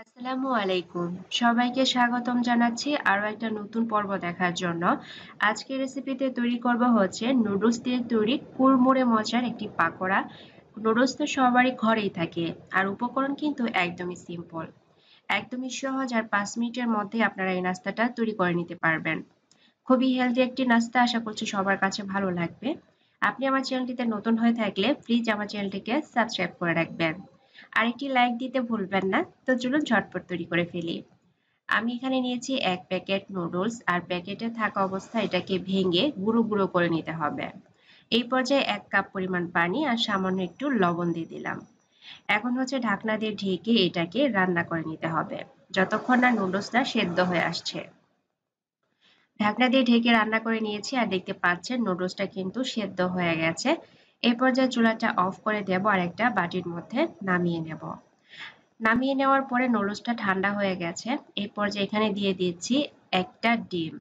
আসসালামু আলাইকুম। সবাইকে স্বাগতম জানাচ্ছি আরো একটা নতুন পর্ব দেখার জন্য। আজকের রেসিপিতে তৈরি করব হচ্ছে নুডলস দিয়ে তৈরি কুড়মুড়ে মজার একটি পাকোড়া। নুডলস তো সবারই ঘরেই থাকে আর উপকরণ কিন্তু একদমই সিম্পল। একদমই সহজ আর 5 মিনিটের মধ্যে আপনারা এই নাস্তাটা তৈরি করে নিতে পারবেন। খুবই হেলদি একটি নাস্তা, আশা করছি সবার কাছে ভালো লাগবে। আপনি আমার চ্যানেলটিতে নতুন হয়ে থাকলে প্লিজ আমার চ্যানেলটিকে সাবস্ক্রাইব করে রাখবেন। আরেকটি লাইক দিতে ভুলবেন না। তো চলুন ঝটপট তৈরি করে ফেলি। আমি এখানে নিয়েছি 1 প্যাকেট নুডলস আর প্যাকেটে থাকা অবস্থায় এটাকে ভেঙে গুঁড়ো গুঁড়ো করে নিতে হবে। এই পর্যায়ে 1 কাপ পরিমাণ পানি আর সামান্য একটু লবণ দিয়ে দিলাম। এখন হচ্ছে ঢাকনা দিয়ে ঢেকে এটাকে রান্না করে নিতে হবে যতক্ষণ না নুডলসটা সেদ্ধ হয়ে আসছে। ঢাকনা দিয়ে ঢেকে রান্না করে নিয়েছি আর দেখতে পাচ্ছেন নুডলসটা কিন্তু সেদ্ধ হয়ে গেছে। এই পর্যায়ে চুলাটা অফ করে দেব আর একটা বাটির মধ্যে নামিয়ে নেব। নামিয়ে নেওয়ার পরে নুডলসটা ঠান্ডা হয়ে গেছে। এই পর্যায়ে এখানে দিয়ে দিচ্ছি একটা ডিম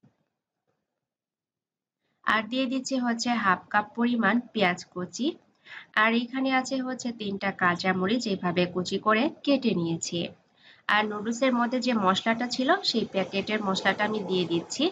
আর দিয়ে দিচ্ছি হচ্ছে হাফ কাপ পরিমাণ পেঁয়াজ কুচি। আর এখানে আছে হচ্ছে 3টা কাঁচামরিচ এইভাবে কুচি করে কেটে নিয়েছি। আর নুডলসের মধ্যে যে মশলাটা ছিল সেই প্যাকেটের মশলাটা আমি দিয়ে দিচ্ছি।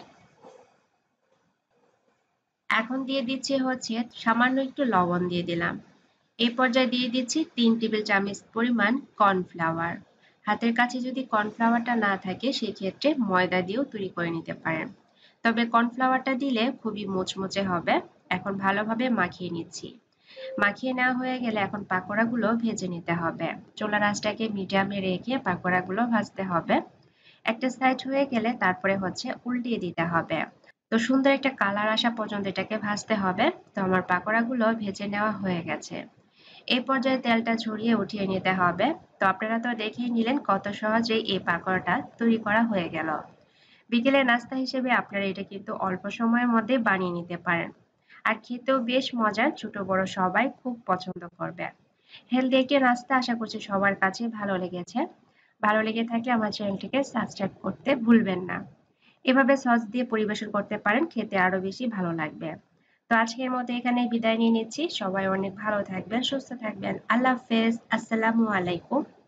এখন দিয়ে দিচ্ছি হচ্ছে সামান্য একটু লবণ দিয়ে দিলাম। এই পর্যায়ে দিয়ে দিচ্ছি 3 টেবিল চামচ পরিমাণ কর্নফ্লাওয়ার। হাতের কাছে যদি কর্নফ্লাওয়ারটা না থাকে সেক্ষেত্রে ময়দা দিয়েও তৈরি করে নিতে পারেন। তবে কর্নফ্লাওয়ারটা দিলে খুবই মুচমুচে হবে। এখন ভালোভাবে মাখিয়ে নিচ্ছি। মাখিয়ে নেওয়া হয়ে গেলে এখন পাকোড়াগুলো ভেজে নিতে হবে। চুলার আঁচটাকে মিডিয়ামে রেখে পাকোড়াগুলো ভাজতে হবে। একটা সাইড হয়ে গেলে তারপরে হচ্ছে উল্টিয়ে দিতে হবে। তো সুন্দর একটা কালার আসা পর্যন্ত এটাকে ভাজতে হবে। তো আমার পাকোড়াগুলো ভেজে নেওয়া হয়ে গেছে। এই পর্যায়ে তেলটা ঝরিয়ে উঠিয়ে নিতে হবে। তো আপনারা তো দেখেই নিলেন কত সহজেই এই পাকোড়াটা তৈরি করা হয়ে গেল। বিকেলের নাস্তা হিসেবে আপনারা এটা কিন্তু অল্প সময়ের মধ্যে বানিয়ে নিতে পারেন। আর খেতেও বেশ মজার, ছোট বড় সবাই খুব পছন্দ করবে। হেলদি একটি নাস্তা, আশা করছি সবার কাছে ভালো লেগেছে। ভালো লেগে থাকলে আমার চ্যানেলটিকে সাবস্ক্রাইব করতে ভুলবেন না। এভাবে সস দিয়ে পরিবেশন করতে পারেন, খেতে আরো বেশি ভালো লাগবে। তো আজকের মতো এখানে বিদায় নিয়ে নিচ্ছি। সবাই অনেক ভালো থাকবেন, সুস্থ থাকবেন। আল্লাহ হাফেজ। আসসালামু আলাইকুম।